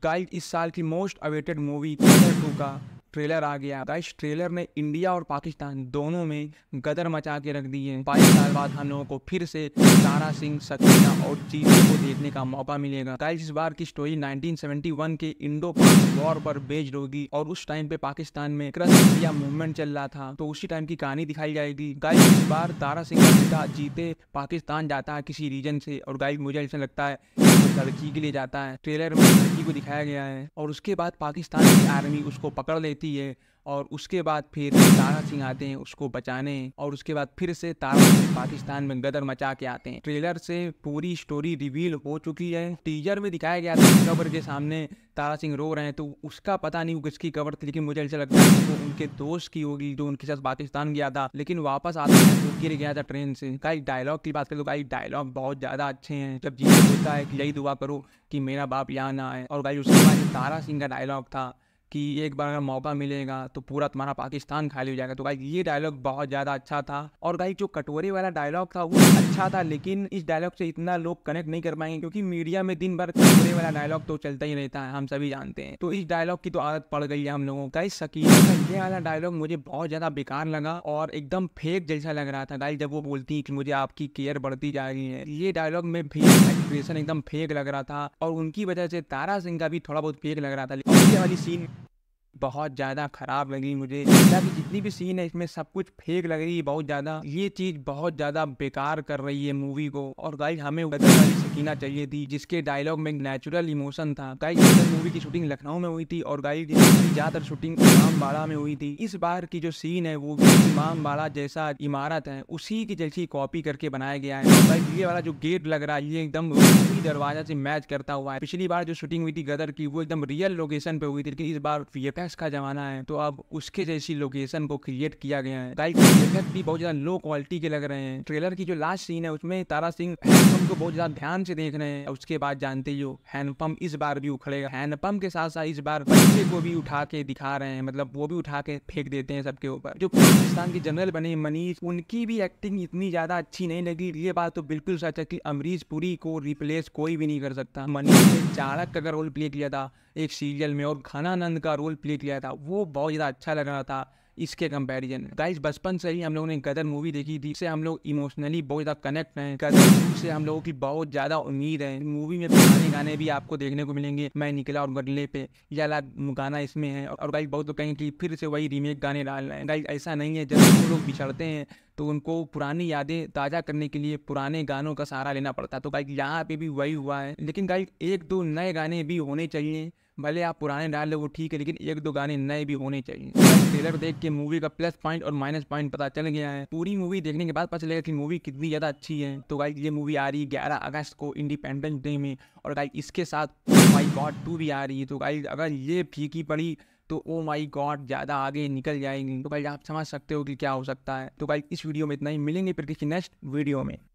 Guys इस साल की मोस्ट अवेटेड मूवी गदर 2 का ट्रेलर आ गया। गाइस ट्रेलर ने इंडिया और पाकिस्तान दोनों में गदर मचा के रख दी है। 22 साल बाद हम लोगों को फिर से तारा सिंह, सकीना और चीज़ों को देखने का मौका मिलेगा। गाइस इस बार की स्टोरी 1971 के इंडो पाक वॉर पर बेस्ड होगी और उस टाइम पे पाकिस्तान में क्रश इंडिया मूवमेंट चल रहा था, तो उसी टाइम की कहानी दिखाई जाएगी। गाइस इस बार तारा सिंह का बेटा जीते पाकिस्तान जाता है किसी रीजन से, और गाइस मुझे ऐसा लगता है लड़की के लिए जाता है। ट्रेलर में लड़की को दिखाया गया है और उसके बाद पाकिस्तान की आर्मी उसको पकड़ लेती है और उसके बाद फिर तारा सिंह आते हैं उसको बचाने, और उसके बाद फिर से तारा सिंह पाकिस्तान में गदर मचा के आते हैं। ट्रेलर से पूरी स्टोरी रिवील हो चुकी है। टीजर में दिखाया गया था कब्र के सामने तारा सिंह रो रहे हैं, तो उसका पता नहीं वो किसकी कब्र थी, लेकिन मुझे ऐसा लगता है कि वो उनके दोस्त की होगी जो उनके साथ पाकिस्तान गया था, लेकिन वापस आता है वो गिर गया था ट्रेन से। गाइस डायलॉग की बात करें तो गाइस डायलॉग बहुत ज़्यादा अच्छे हैं। जब जीते होता है कि यही दुआ करो कि मेरा बाप यहाँ ना आए, और गाइस उसके बाद तारा सिंह का डायलॉग था कि एक बार अगर मौका मिलेगा तो पूरा तुम्हारा पाकिस्तान खाली हो जाएगा। तो गाइस ये डायलॉग बहुत ज़्यादा अच्छा था। और गाइस जो कटोरे वाला डायलॉग था वो अच्छा था, लेकिन इस डायलॉग से इतना लोग कनेक्ट नहीं कर पाएंगे क्योंकि मीडिया में दिन भर कटोरे वाला डायलॉग तो चलता ही रहता है, हम सभी जानते हैं। तो इस डायलॉग की तो आदत पड़ गई है हम लोगों को। गाइस सकीना का ये वाला डायलॉग मुझे बहुत ज़्यादा बेकार लगा और एकदम फेक जैसा लग रहा था। गाइस जब वो बोलती है कि मुझे आपकी केयर बढ़ती जा रही है, ये डायलॉग में भी एक्सप्रेशन एकदम फेक लग रहा था और उनकी वजह से तारा सिंह का भी थोड़ा बहुत फेक लग रहा था। और ये वाली सीन बहुत ज़्यादा ख़राब लगी मुझे। कि जितनी भी सीन है इसमें सब कुछ फेक लग रही है बहुत ज़्यादा। ये चीज़ बहुत ज़्यादा बेकार कर रही है मूवी को। और गाइस हमें गदर वाली सकीना चाहिए थी जिसके डायलॉग में नेचुरल इमोशन था। गाइस गदर मूवी की शूटिंग लखनऊ में हुई थी और गाइस ज़्यादातर शूटिंग इमामबाड़ा में हुई थी। इस बार की जो सीन है वो इमामबाड़ा जैसा इमारत है उसी की जैसी कॉपी करके बनाया गया है। और गाइस ये वाला जो गेट लग रहा है ये एकदम दरवाजा से मैच करता हुआ है। पिछली बार जो शूटिंग हुई थी गदर की वो एकदम रियल लोकेशन पे हुई थी, लेकिन इस बार वीएफएक्स का जमाना है तो अब उसके जैसी लोकेशन को क्रिएट किया गया है। गाइस वीएफएक्स भी बहुत ज्यादा लो क्वालिटी के लग रहे हैं। ट्रेलर की जो लास्ट सीन है उसमें तारा सिंह हैंडपंप को बहुत ज्यादा ध्यान से देख रहे हैं। उसके बाद जानते ही हो हैंडपंप इस बार भी उखड़ेगा। हैंडपंप के साथ साथ इस बार बच्चे को भी उठा के दिखा रहे हैं, मतलब वो भी उठा के फेंक देते हैं सबके ऊपर। जो पाकिस्तान के जनरल बने मनीष, उनकी भी एक्टिंग इतनी ज्यादा अच्छी नहीं लगी। ये बात तो बिल्कुल सच है कि अमरीश पुरी को रिप्लेस कोई भी नहीं कर सकता। मनीष ने चाणक्य का रोल प्ले किया था एक सीरियल में और घनानंद का रोल प्ले किया था, वो बहुत ज़्यादा अच्छा लग रहा था इसके कंपैरिजन। गाइस बचपन से ही हम लोगों ने गदर मूवी देखी थी, इससे हम लोग इमोशनली बहुत ज़्यादा कनेक्ट हैं। गदर 2 से हम लोगों की बहुत ज़्यादा उम्मीद है। मूवी में पुराने गाने भी आपको देखने को मिलेंगे। मैं निकला और गडले पे ये वाला गाना इसमें है। और गाइस बहुत लोग कहेंगे कि फिर से वही रीमेक गाने डाल रहे हैं। गाइस ऐसा नहीं है। जब वो लोग बिछड़ते हैं तो उनको पुरानी यादें ताज़ा करने के लिए पुराने गानों का सहारा लेना पड़ता है। तो गाइस यहाँ पे भी वही हुआ है, लेकिन गाइस 1-2 नए गाने भी होने चाहिए। भले आप पुराने डाल लो वो ठीक है, लेकिन 1-2 गाने नए भी होने चाहिए। ट्रेलर देख के मूवी का प्लस पॉइंट और माइनस पॉइंट पता चल गया है। पूरी मूवी देखने के बाद पता चलेगा कि मूवी कितनी ज़्यादा अच्छी है। तो गाइस ये मूवी आ रही है 11 अगस्त को इंडिपेंडेंस डे में, और गाइस इसके साथ माई गॉड 2 भी आ रही है। तो गाइस अगर ये फीकी पड़ी तो ओ माई गॉड ज़्यादा आगे निकल जाएंगी। तो गाइस आप समझ सकते हो कि क्या हो सकता है। तो गाइस इस वीडियो में इतना ही, मिलेंगे फिर किसी नेक्स्ट वीडियो में।